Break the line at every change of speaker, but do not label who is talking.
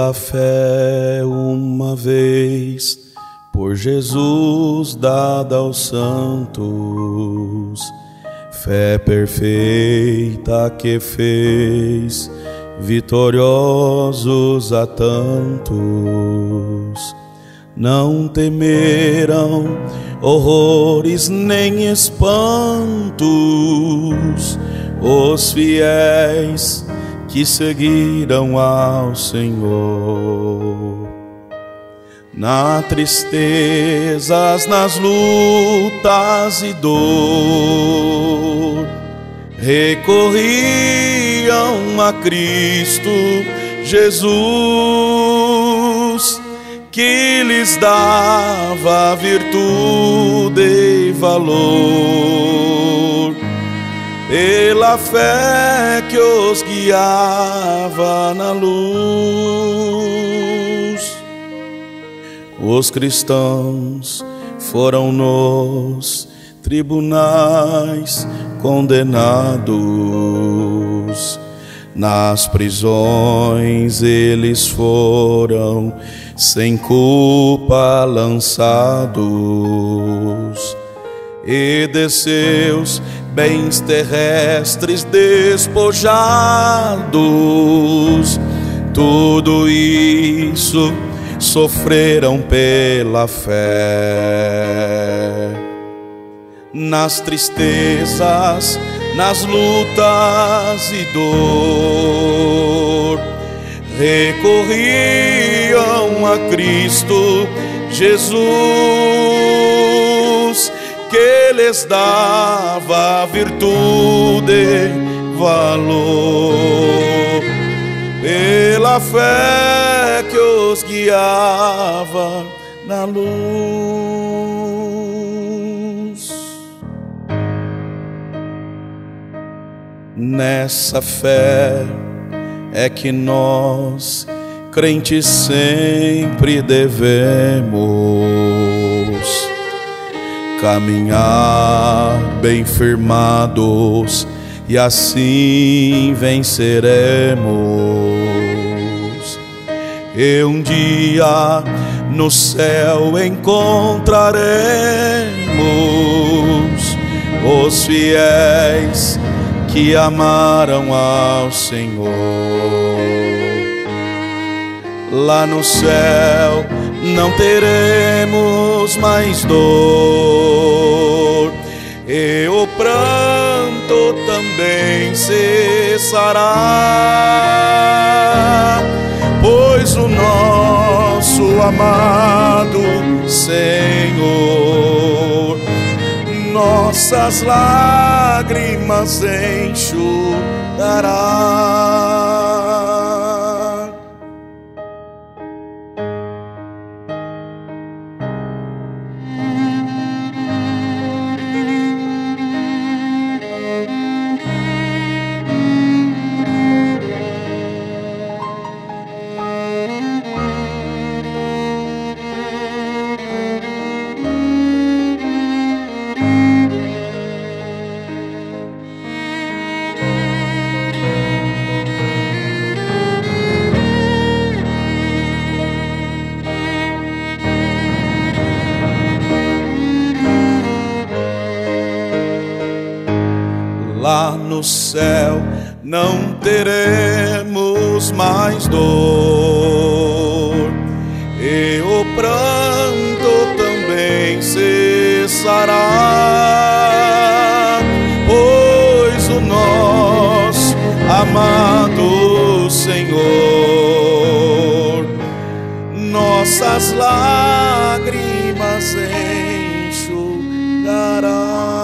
Pela fé uma vez por Jesus dada aos santos, fé perfeita que fez vitoriosos a tantos. Não temeram horrores nem espantos os fiéis que seguiram ao Senhor. Na tristezas, nas lutas e dor, recorriam a Cristo Jesus, que lhes dava virtude e valor, pela fé que os guiava na luz. Os cristãos foram nos tribunais condenados, nas prisões eles foram sem culpa lançados, e de seus bens terrestres despojados, tudo isso sofreram pela fé. Nas tristezas, nas lutas e dor, recorriam a Cristo Jesus, que lhes dava virtude e valor, pela fé que os guiava na luz. Nessa fé é que nós, crentes, sempre devemos caminhar bem firmados, e assim venceremos. E um dia no céu encontraremos os fiéis que amaram ao Senhor. Lá no céu não teremos mais dor, e o pranto também cessará, pois o nosso amado Senhor nossas lágrimas enxugará. Lá no céu não teremos mais dor, e o pranto também cessará, pois o nosso amado Senhor nossas lágrimas enxugará.